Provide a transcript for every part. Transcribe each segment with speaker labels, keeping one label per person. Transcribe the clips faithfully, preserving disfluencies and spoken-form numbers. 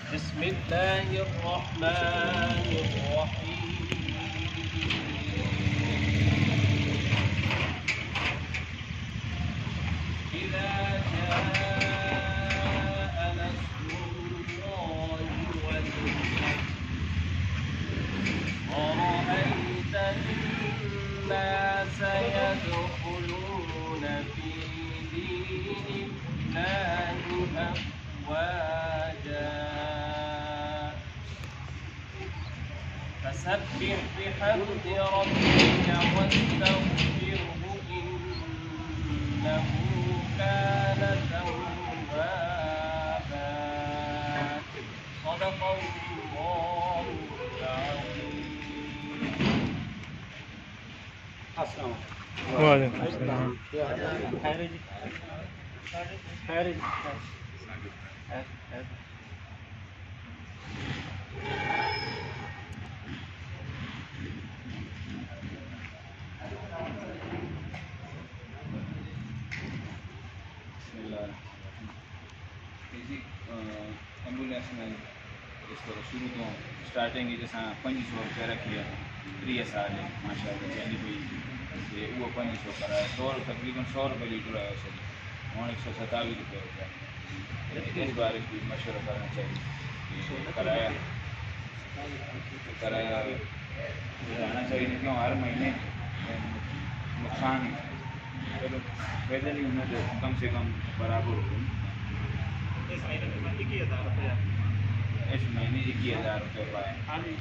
Speaker 1: بسم الله الرحمن الرحيم. إذا جاء نصر الله والفتح ورأيت الناس يدخلون في دين الله أفواجا فسبح بحمد ربك واستغفره إنه كان توابا. صدق الله العظيم. السلام
Speaker 2: وعلیکم السلام.
Speaker 1: خیر جی خیر جی
Speaker 3: ایمبولینس میں اس طرح شروع تو اسٹارٹنگ جیسا پنج سو روپیہ رکھیے ٹری سال ہے ماشاء اللہ یعنی کوئی وہ پنج سو کرایہ سو تقریباً سو روپے لیٹر ہے سر ہوں ایک سو ستاوی روپے ہوتا ہے. اس بارے بھی مشورہ کرنا چاہیے کہ کرایہ کرایہ جانا چاہیے کیوں ہر مہینے نقصان چلو پیدل ہی انہیں تو کم سے کم برابر ہو. اس مہینے اکی ہزار روپیہ اس مہینے اکی ہزار روپے پائے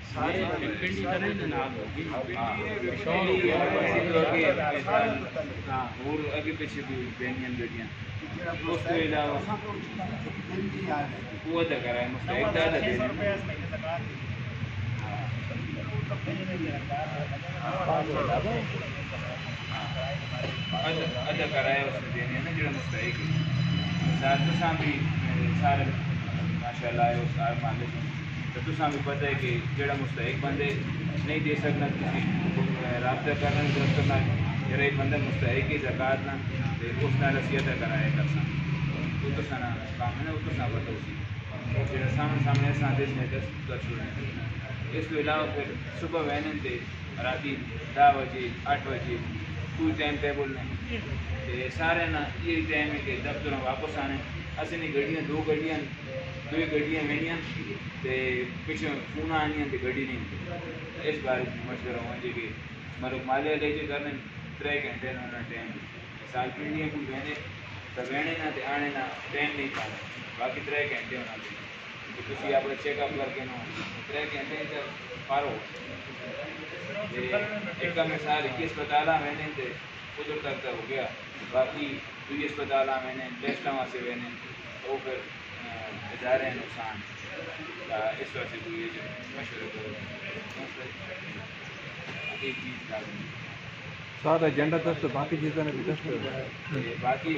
Speaker 3: اور اگے پیچھے بھی بہنیاں بیٹیاں اس کے علاوہ وہ ادا کرا ہے مستحق ادا دے ادا کرایا اس نے دینے نا جڑا مستحق ساتھ تو بھی سارے ماشاء اللہ ہے سارے محلے تو تساں بھی پتہ ہے کہ جڑا مستحق بندے نہیں دے سکنا کسی رابطہ کرنا ضرورت نہ جڑا ایک بندہ مستحق کی زکات نہ اس نال اسی ادا کرایا کر سن وہ تو سنا کام ہے نا وہ تو نہ پتہ اسی جڑا سامنے سامنے سادس نے دس کر چھوڑنا. اس کے علاوہ پھر صبح وینن تے راتی دہ بجے آٹھ بجے کوئی ٹائم ٹیبل نہیں سارے نا یہ ٹائم ہے کہ دفتروں واپس آنے اصل گڈیاں دو گڈیاں دو گڈیاں وینیاں تے پچھوں فون آنیاں تے گڈی نہیں. اس بارے مشورہ ہوا جی کہ مطلب مالے لے کے کرنے ترے گھنٹے نہ ٹائم سال پنڈیاں کوئی وہنے تو وہنے نہ تے آنے نہ ٹائم نہیں پانا باقی ترے گھنٹے ہونا چاہیے تھی اپنے چیک اپ کر کے نہ ترے گھنٹے پار ہو. ایک مثال ایک اسپتال میں نے ادھر تک ہو گیا باقی دوسری اسپتال میں نے ٹیسٹوں واسطے وہنے وہ پھر ادارے ہیں نقصان اس واسطے کوئی یہ جو مشورہ کرو ایک چیز
Speaker 2: ساتھ ایجنڈا دست باقی چیزیں بھی دست
Speaker 3: باقی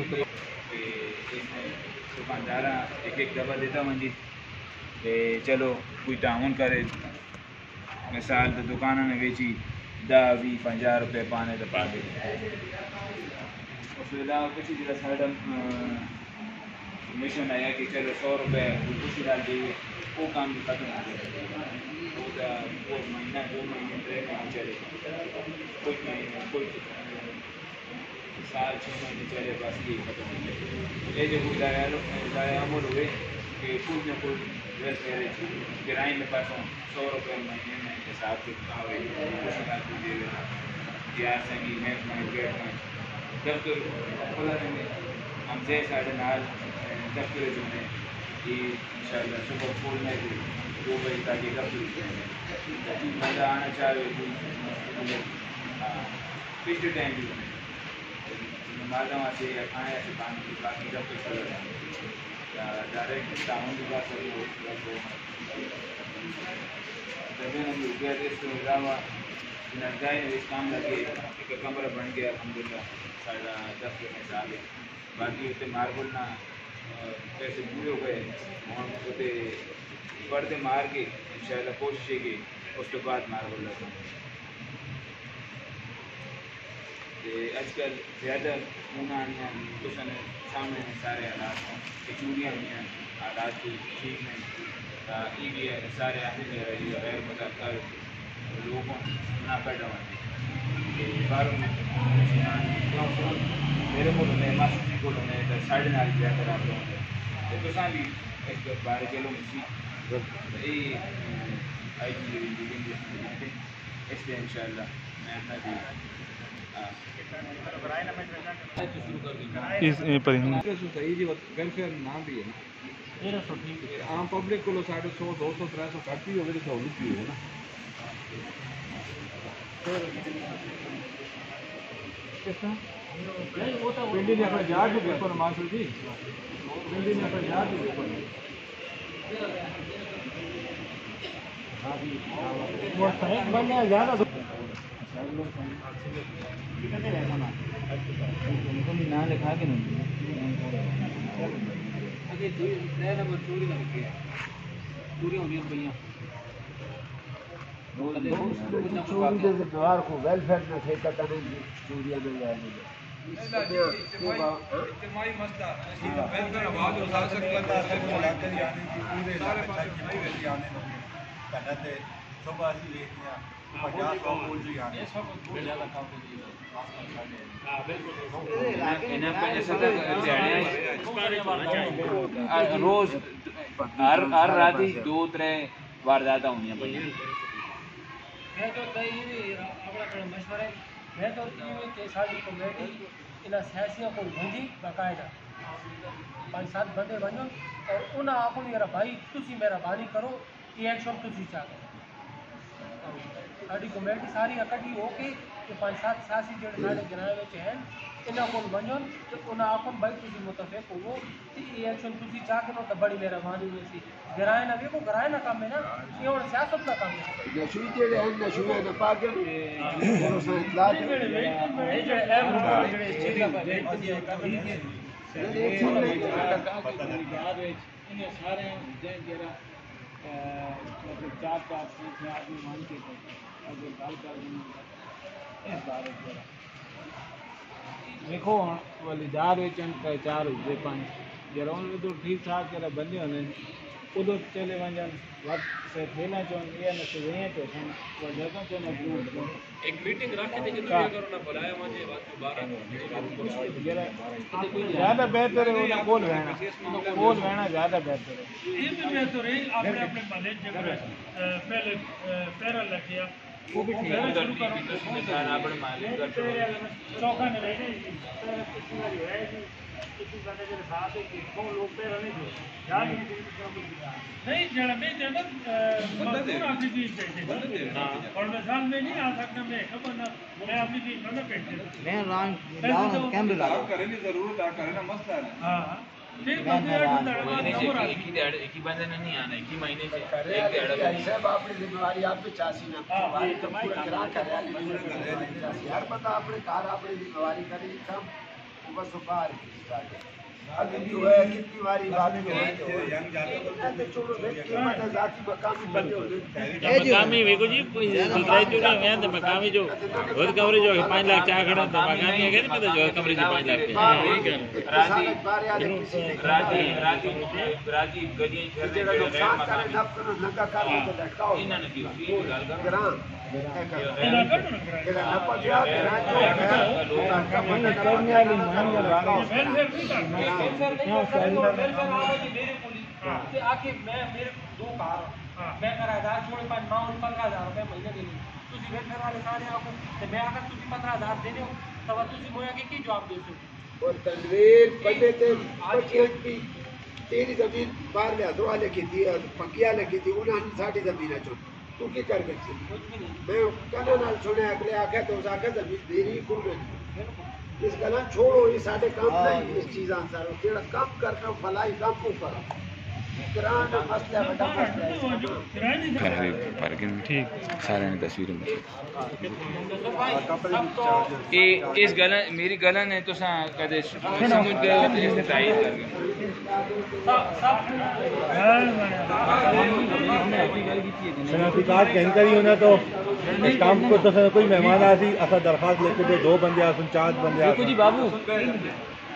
Speaker 3: دکاندار ایک ایک دفعہ دیتا ہوں جی کہ چلو کوئی تعاون کرے مثال تو دکانوں میں بیچی دہ بھی پنجہ روپے پانے تو پا دے اس کے علاوہ کچھ جگہ سائڈ مشن آیا کہ چلو سو روپے کچھ ڈال دیے وہ کام بھی ختم ہو گیا وہ مہینہ دو مہینے ترے مہینے چلے کچھ مہینے کوئی سال چھ مہینے چلے بس یہ ختم ہو گیا. یہ جو ہدایہ عمل ہوئے کہ کچھ نہ کچھ ویلفیئر کرائے میں پاسوں سو روپے مہینے میں حساب سے ہوئے کچھ نہ کچھ دے گا تیار سنگی محکمہ گیٹ میں دفتر کھلا رہیں گے ہم سے ساڑھے نال دفتر جو ہیں یہ ان شاء اللہ صبح کھولنے کے دو بجے تک یہ دفتر مزہ آنا چاہے پچھلے ٹائم بھی نمازوں سے یا کھانے سے پانی کی باقی دفتر کھلا رہیں گے ڈائریکٹ تعاون بھی کر سکتے ہو زمین ہم لوگ گئے اس کے علاوہ نرجائے اس کام لگے ایک کمرہ بن گیا الحمد للہ ساڑھا دس میں سال باقی اتنے ماربل نہ پیسے پورے ہو گئے ہم اتنے پردے مار کے ان شاء اللہ کوشش ہے کہ اس کے بعد ماربل لگا. اج کل زیادہ ہونا سامنے سارے حالات چوریاں ہوئی ہیں حالات ٹھیک نہیں یہ بھی سارے غیر متعلقہ لوگوں نہ پیدا ہوتے باہر میرے ملک میں ماسٹر کو ساڑھے نال جا کر آپ لوگ تو بھی ایک بارہ کلو میں یہ آئی اس لیے ان شاء اللہ میں اپنا بھی
Speaker 2: ویلفیئر نام بھی ہے نا عام پبلک کو ساڑھے سو دو سو تر سو کٹ بھی ہوگی تو سہولت بھی ہوگی نا پنڈی نے اپنا جہاز بھی دیکھو نا مانسر جی پنڈی نے اپنا جہاز بھی دیکھو
Speaker 4: نہ لکھا کے نہیں پوری ہونی پہ
Speaker 5: کو ویلفیئر میں ٹھیکہ کریں گی چوریاں میں جائیں گے
Speaker 2: اجتماعی مسئلہ ویلفیئر آواز اٹھا سکتا ہے ملاقات یعنی کہ پورے علاقے کی پوری آنے لگے صبح سے دیکھنا پچاس سو پوچھ جانے
Speaker 1: اس وقت بہت زیادہ کام ہوئی
Speaker 3: ہے روز ہر ہر رات دو تر واردات ہونی پہ
Speaker 4: میں تو اپنا مشورہ میں تو کہ ساری کمیٹی ان سیاسیوں کو بھیجی باقاعدہ پانچ سات بندے بنو اور انہیں اپنی میرا بھائی تھی مہربانی کرو یہ ایکشن تھی چاہو ساری کمیٹی ساری اکٹھی ہو کے کہ پانچ سات سیاسی جڑے سارے گرائے میں ہیں انہوں کو بنو تو انہیں آخو بھائی تھی متفق ہوو کہ یہ ایکشن تھی چاہ کے تو بڑی مہربانی ہوئی سی گرائے نہ دیکھو گرائے نہ کام ہے نا یہ اور سیاست کا کام ہے
Speaker 5: نشوئی جڑے ہیں نشوئی نہ پاکے
Speaker 4: چار چار آدمی مان کے اس بارے دیکھو والی جار ویچن چار ہوئے پانچ گراؤنڈ میں تو ٹھیک ٹھاک کرا بندے ہونے ادھر چلے ونجن وقت سے تھینا چاہوں یہ نہ سے وہیں تو سن وہ جگہ تو نہ
Speaker 1: ایک میٹنگ رکھے تھے کہ دنیا کرو نہ بلایا مجھے بات
Speaker 4: زیادہ بہتر ہے انہیں بول رہنا بول رہنا زیادہ بہتر ہے
Speaker 6: یہ بھی بہتر ہے اپنے اپنے محلے جگہ پہلے پیرا لگ گیا وہ بھی شروع کرو چوکھا نے رہے نہیں جڑا میں مزدور اپنی چیز بیٹھے اور مثال میں نہیں آ سکتا میں خبر نہ میں اپنی چیز نہ بیٹھے
Speaker 4: میں ران کیمرے لگا
Speaker 2: کرنے ضرورت آ کرنا مسئلہ ہے
Speaker 6: ہاں ایک
Speaker 3: ہی بندے نے نہیں آنا ایک ہی مہینے سے
Speaker 5: صاحب اپنی ذمہ داری آپ پہ چاسی نہ ہر بندہ اپنے کار اپنی ذمہ داری کرے کم بس باہر اگر جو ہے کتنی باری بات
Speaker 1: مقامی ویکو جی کوئی دوسرا جو نہیں ہے تو مقامی جو بہت کمرے جو پانچ لاکھ چاہ کھڑا تو مقامی ہے کہ نہیں پتہ جو کمرے جو پانچ لاکھ
Speaker 3: راتی راتی راتی گڈیاں گھر میں انہاں نے کیوں گل کر
Speaker 4: دو کار میں کرایہ چھوڑے پانچ ماں پندرہ ہزار روپے مہینے دے تھی ویلفیئر والے سارے آخو تو میں اگر تھی پندرہ ہزار دے دو تو تھی مویا کے کی جواب دے سکتے
Speaker 5: اور تنویر بندے تے پچی تیری زمین باہر لے ادھر والے کی تھی پکیا لے کی تھی انہوں نے ساڑھی زمین چون تو کی کر گئی میں کہنا نال سنے اگلے آکھے تو اس آکھے زمین دیری کو نہیں اس گلا چھوڑو یہ سارے کام نہیں اس چیز آنسر ہو تیرا کام کرنا فلائی کام کو کرو گران مسئلہ بڑا مسئلہ
Speaker 3: پارکنگ ٹھیک سارے نے تصویر میں یہ اس گلا میری گلا نے تو سا کدے سمجھ گئے تو اس نے تائید کر گئے
Speaker 2: شناختی کہیں کری ہونا تو اس کام کو تو کوئی مہمان آسی اصا درخواست لے کے دو بندے آسن چار بندے آسن
Speaker 3: جی بابو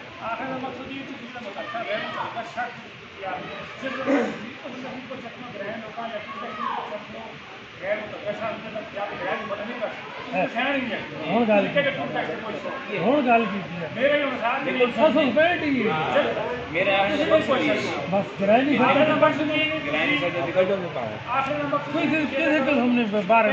Speaker 6: آخر مقصد یہ مکان یا کسی کو غیر متقشان کے اندر یا غیر مدد نہیں کر سہن ہی ہے
Speaker 4: ہوں گل
Speaker 6: کہ ٹوٹ ٹیکس کوئی سو
Speaker 4: ہوں گل کی
Speaker 6: میرے انسان
Speaker 4: لیکن سو سو پینٹ ہی
Speaker 3: میرے آنے سے بخش نہیں
Speaker 4: بس کرائے نہیں
Speaker 6: آخر
Speaker 4: سکتا
Speaker 6: نمبر سے نہیں
Speaker 3: گرانی سے جو دکھا جو نہیں پایا
Speaker 6: آخر نمبر
Speaker 4: کوئی کیسے کل ہم نے بارہ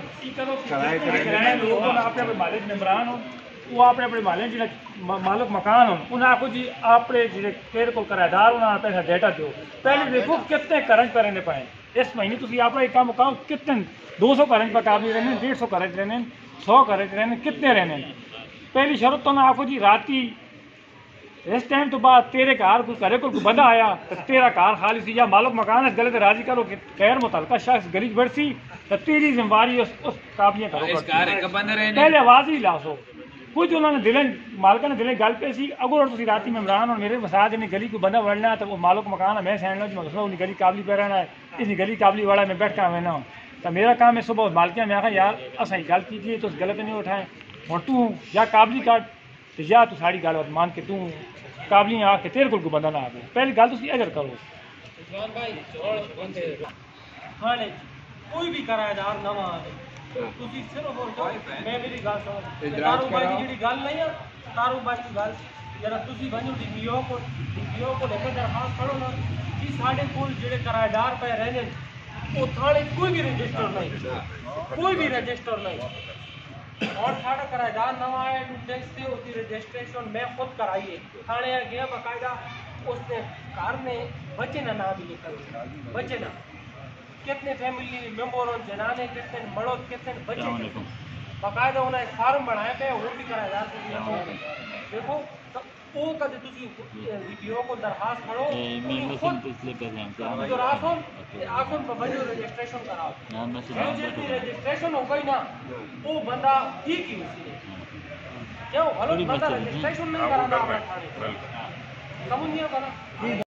Speaker 6: لوگوں نے اپنے اپنے مالک ممبران ہوں وہ اپنے اپنے مالک جڑے مالک مکان ہوں انہیں آخو جی اپنے جڑے تیرے کو کرایہ دار انہیں پیسہ ڈیٹا دو پہلے دیکھو کتنے کرنٹ پہ رہنے پائیں اس مہینے تھی اپنا ایک کام مکاؤ کتنے دو سو کرنٹ پہ قابل رہنے ڈیڑھ سو کرنٹ رہنے سو کرنٹ رہنے کتنے رہنے پہلی شرط تو نہ آخو جی راتی اس ٹائم تو بعد تیرے کار کوئی کرے کوئی بندہ آیا تو تیرا کار خالی سی یا مالک مکان اس گلے تے راضی کرو کہ غیر متعلقہ شخص گلی بڑھسی تو تیری ذمہ داری اس اس قابلیاں کرو
Speaker 3: اس کار ایک بندہ رہنے
Speaker 6: پہلے آواز ہی لاسو کچھ انہوں نے دلیں مالکہ نے دلیں گل پہ سی اگر تسی راتی ممبران اور میرے مساج نے گلی کو بندہ وڑنا ہے تو وہ مالک مکان ہے میں سہن لوں جی انہیں گلی قابلی پہ رہنا ہے اس گلی قابلی والا میں بیٹھ کر رہنا ہوں تو میرا کام ہے صبح مالکیاں میں آخا یار اصل گل کیجیے تو اس غلط نہیں اٹھائیں اور تو یا قابلی کاٹ یا تو ساری گل مان کے تو قابلی آ کے تیرے کو بندہ نہ آ گیا پہلی گل تھی اجر کرو
Speaker 4: ہاں کوئی بھی کرایہ دار نہ آئے تسی صرف اور میں میری گل سنو تارو بھائی کی جڑی گل نہیں ہے تارو بھائی کی گل جڑا تسی بنو ڈی پی او کو ڈی پی او کو لے کے درخواست کرو نا کہ ساڈے کول جڑے کرایہ دار پہ رہنے وہ تھانے کوئی بھی رجسٹر نہیں کوئی بھی رجسٹر نہیں اور ساڑھا کرایہ دار نہ آئے ٹیکس سے اس کی رجسٹریشن میں خود کرائیے تھانے گیا باقاعدہ اس نے کار میں بچے نہ نام بھی لکھا بچے نہ کتنے فیملی ممبر جنانے کتنے مرد کتنے بچے باقاعدہ انہیں ایک فارم بنایا پہ وہ بھی کرایہ دار کے دیکھو وہ کدے تسی ڈی پی او کو درخواست کرو خود جو راسون آسون پر بجو رجسٹریشن کراؤ جتنی رجسٹریشن ہو گئی نا وہ بندہ ٹھیک ہی اسی نے کیوں غلط بندہ رجسٹریشن نہیں کرانا اپنا تھانے سمجھ نہیں آتا نا